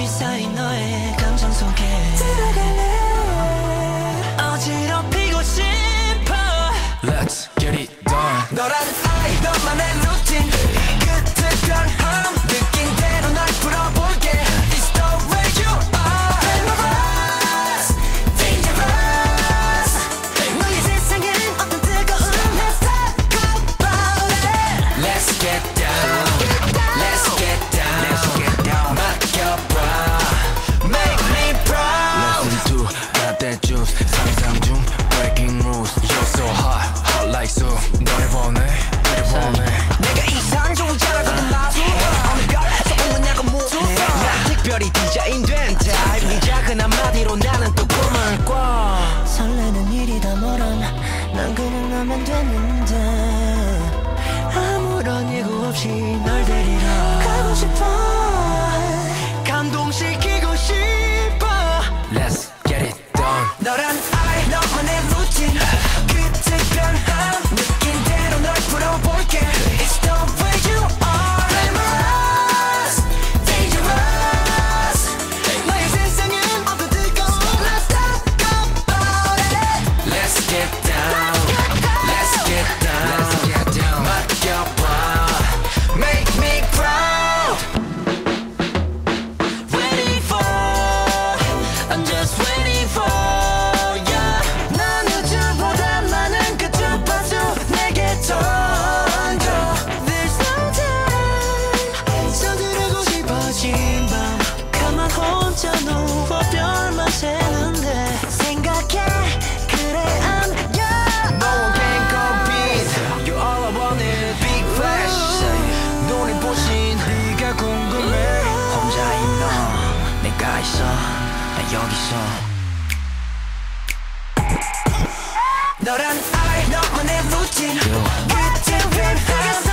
잠시 쌓인 너의 감정 속에 들어갈래. 어지럽히고 싶어. Let's get it done. 너란 아이 너만의 루틴 끝에 변함 느낀 대로 널 풀어볼게. It's the way you are. Glamorous, dangerous. 너의 세상엔 어떤 뜨거운 Let's talk about it. Let's get down. Let's get down. Let's get down. 맡겨봐. Make me proud. Listen to got that juice. 상상 중 breaking rules. You're so hot, hot like soup. 너를 보내, 너를 보내. 내가 이상주의자라고도 마주 어느 별에서 온 거냐고 묻네. 난 특별히 디자인된 타입. 네 작은 한마디로 나는 또 꿈을 꿔. 설레는 일이 다 멀어. 난 그냥 나면 됐는데 아무런 예고 없이 널 데리러 가고 싶어. 감동시키고 싶어. Let's get it done. 너란 아이 너만의 루틴 끝에 변함 느낀 대로 널 풀어볼게. It's the way you are. Glamorous, dangerous. 너의 세상엔 어떤 뜨거운 Let's talk about it. Let's get down. Let's get down. Let's get down. 맡겨봐. Make me proud. Ready for, I'm just waiting for ya. 난 우주보다 많은 그 주파수 내게 던져. There's no time. 서두르고 싶어진 밤 가만 혼자 누워 별만 새는데 생각해 그래 안녕. No one can compete. You're all I wanted. Big flash. 눈이 부신 네가 궁금해. 혼자인 너 내가 있어 나 여기 있어. 너란 아이 너만의 루틴 끝에 변함